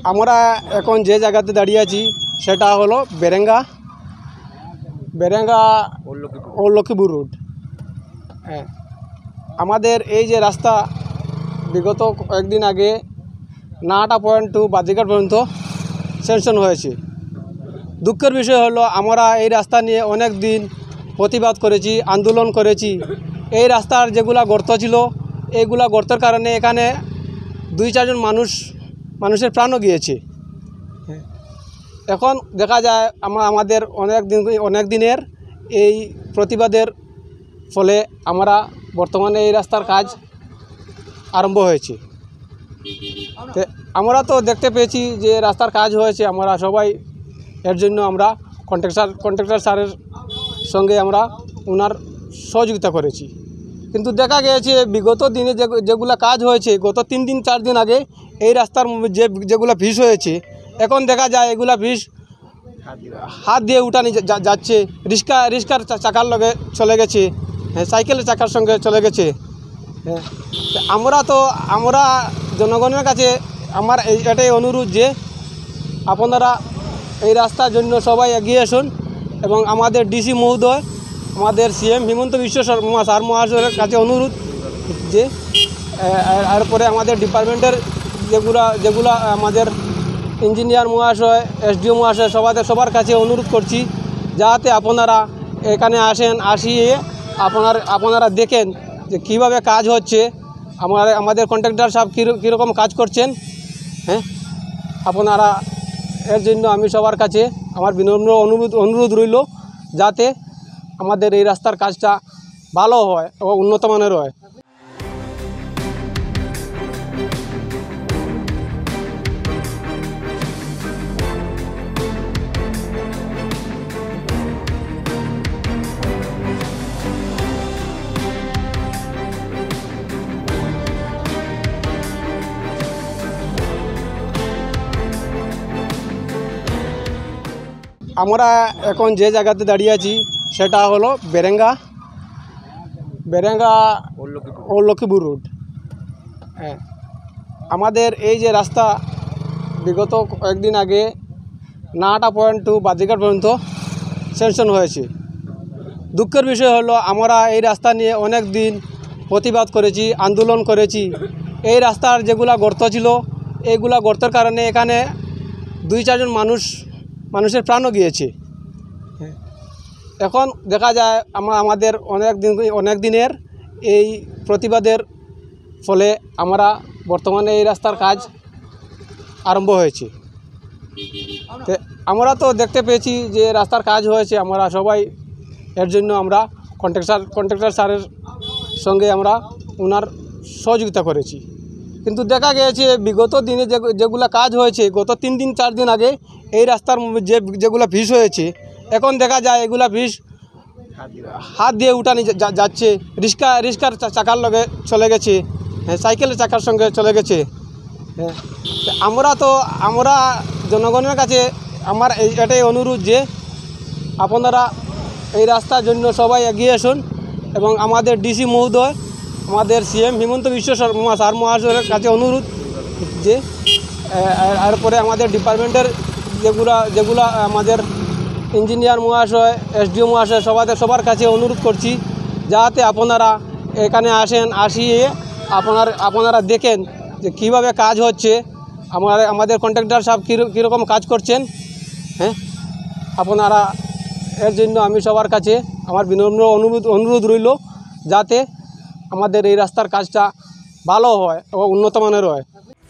আমরা এখন যে জায়গাতে দাঁড়িয়ে আছি সেটা হলো বেরেঙ্গা ও লক্ষ্মীপুর রোড। হ্যাঁ, আমাদের এই যে রাস্তা বিগত কয়েকদিন আগে নাহাটা পয়েন্ট টু বাজিঘাট পর্যন্ত স্যাংশন হয়েছে। দুঃখের বিষয় হলো আমরা এই রাস্তা নিয়ে অনেক দিন প্রতিবাদ করেছি, আন্দোলন করেছি। এই রাস্তার যেগুলা গর্ত ছিল, এইগুলা গর্তের কারণে এখানে 2-4 জন মানুষের প্রাণও গিয়েছে। এখন দেখা যায় আমাদের অনেক দিনের এই প্রতিবাদের ফলে আমরা বর্তমানে এই রাস্তার কাজ আরম্ভ হয়েছে। আমরা তো দেখতে পেয়েছি যে রাস্তার কাজ হয়েছে, আমরা সবাই এর জন্য আমরা কন্ট্রাক্টর স্যারের সঙ্গে আমরা ওনার সহযোগিতা করেছি। কিন্তু দেখা গিয়েছে বিগত দিনে যেগুলো কাজ হয়েছে, গত 3-4 দিন আগে এই রাস্তার যেগুলো ভিস হয়েছে, এখন দেখা যায় এগুলা ভিস হাত দিয়ে উঠানি যাচ্ছে, রিক্সার চাকার লগে চলে গেছে, হ্যাঁ, সাইকেলের চাকার সঙ্গে চলে গেছে। হ্যাঁ, আমরা জনগণের কাছে আমার এটাই অনুরোধ যে আপনারা এই রাস্তার জন্য সবাই এগিয়ে আসুন এবং আমাদের ডিসি মহোদয়, আমাদের সিএম হিমন্ত বিশ্ব শর্মা স্যার মহাশয়ের কাছে অনুরোধ যে এরপরে আমাদের ডিপার্টমেন্টের যেগুলা আমাদের ইঞ্জিনিয়ার মহাশয়, এসডিও মহাশয়, সবার কাছে অনুরোধ করছি যাতে আপনারা এখানে আসিয়ে আপনারা দেখেন যে কীভাবে কাজ হচ্ছে, আমাদের কন্ট্রাক্টর সাহেব কীরকম কাজ করছেন। হ্যাঁ, আপনারা এর জন্য আমি সবার কাছে আমার বিনম্র অনুরোধ রইল যাতে আমাদের এই রাস্তার কাজটা ভালো হয় ও উন্নত মানের হয়। আমরা এখন যে জায়গাতে দাঁড়িয়ে আছি সেটা হলো বেরেঙ্গা ও লক্ষ্মীপুর রোড। হ্যাঁ, আমাদের এই যে রাস্তা বিগত কয়েকদিন আগে নাহাটা পয়েন্ট টু বাজিঘাট পর্যন্ত স্যাংশন হয়েছে। দুঃখের বিষয় হলো আমরা এই রাস্তা নিয়ে অনেক দিন প্রতিবাদ করেছি, আন্দোলন করেছি। এই রাস্তার যেগুলা গর্ত ছিল, এইগুলা গর্তের কারণে এখানে 2-4 জন মানুষের প্রাণও গিয়েছে। এখন দেখা যায় আমাদের অনেক দিনের এই প্রতিবাদের ফলে আমরা বর্তমানে এই রাস্তার কাজ আরম্ভ হয়েছে। আমরা তো দেখতে পেয়েছি যে রাস্তার কাজ হয়েছে, আমরা সবাই এর জন্য আমরা কন্ট্রাক্টর স্যারের সঙ্গে আমরা ওনার সহযোগিতা করেছি। কিন্তু দেখা গিয়েছে বিগত দিনে যেগুলো কাজ হয়েছে, গত 3-4 দিন আগে এই রাস্তার যেগুলো ভিস হয়েছে, এখন দেখা যায় এগুলা ভিস হাত দিয়ে উঠানি যাচ্ছে, রিক্সার চাকার লগে চলে গেছে, হ্যাঁ, সাইকেলের চাকার সঙ্গে চলে গেছে। হ্যাঁ, আমরা জনগণের কাছে আমার এটাই অনুরোধ যে আপনারা এই রাস্তার জন্য সবাই এগিয়ে আসুন এবং আমাদের ডিসি মহোদয়, আমাদের সিএম হিমন্ত বিশ্ব শর্মা স্যার মহাশয়ের কাছে অনুরোধ যে এরপরে আমাদের ডিপার্টমেন্টের যেগুলা আমাদের ইঞ্জিনিয়ার মহাশয়, এসডিও মহাশয়, সবার কাছে অনুরোধ করছি যাতে আপনারা এখানে আসিয়ে আপনারা দেখেন যে কীভাবে কাজ হচ্ছে, আমাদের কন্ট্রাক্টর সাহেব কীরকম কাজ করছেন। হ্যাঁ, আপনারা এর জন্য আমি সবার কাছে আমার বিনম্র অনুরোধ রইল যাতে আমাদের এই রাস্তার কাজটা ভালো হয় ও উন্নত মানের হয়।